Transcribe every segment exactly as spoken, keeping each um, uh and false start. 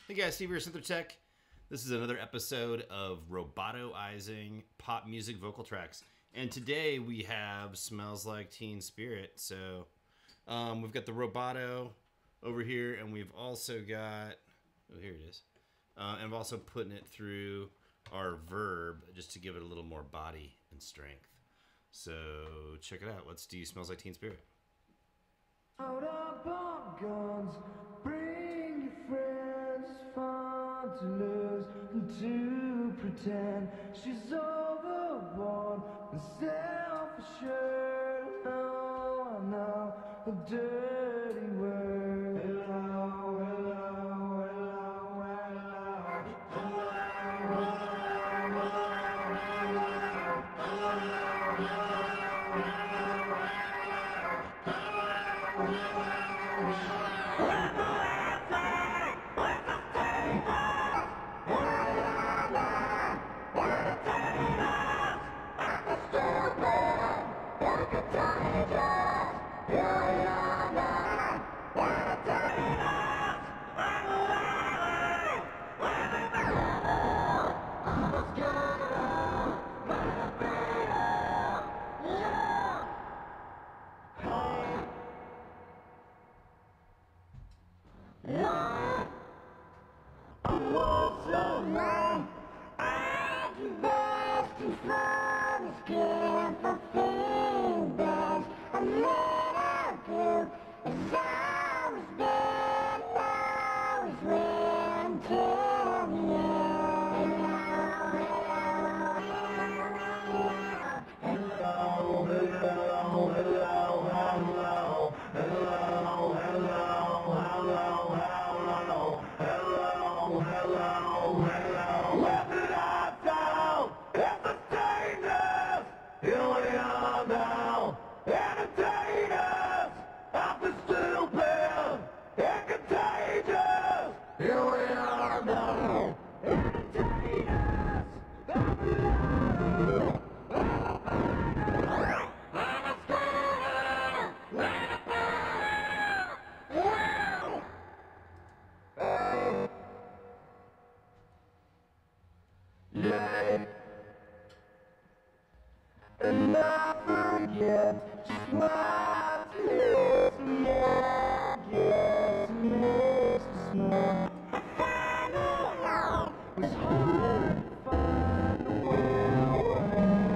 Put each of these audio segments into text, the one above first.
Hey guys, Steve here, Synthrotek. This is another episode of Robotoizing pop music vocal tracks. And today we have Smells Like Teen Spirit. So um, we've got the Roboto over here, and we've also got, oh, here it is. Uh, and I'm also putting it through our Verb just to give it a little more body and strength. So check it out. Let's do Smells Like Teen Spirit. Out of pump guns, bring your friends. It's fun to lose and to pretend she's overboard and self-assured. No, no, a dirty word. Hello, hello, hello, and I forget just what it is. Yeah, yes, it makes me smile. I find it out was hard to find a way.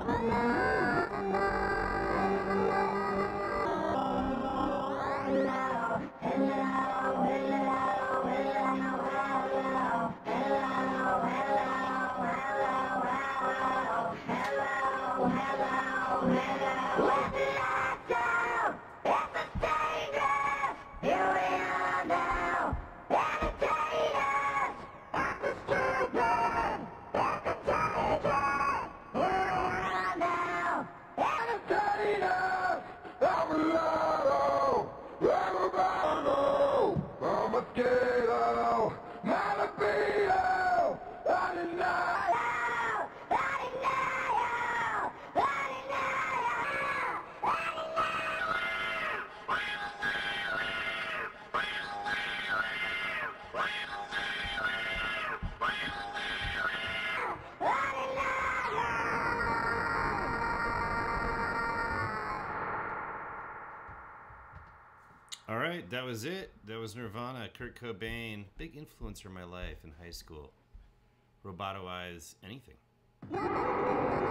All right, that was it. That was Nirvana, Kurt Cobain, big influencer in my life in high school. Robotoize anything.